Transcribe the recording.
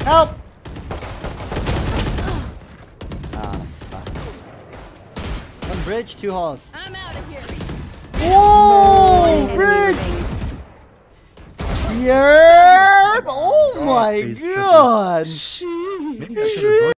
Help! Ah, fuck. One bridge, 2 halls. I'm out of here. Whoa! Bridge! Yeah! Oh my god! Maybe I should have joined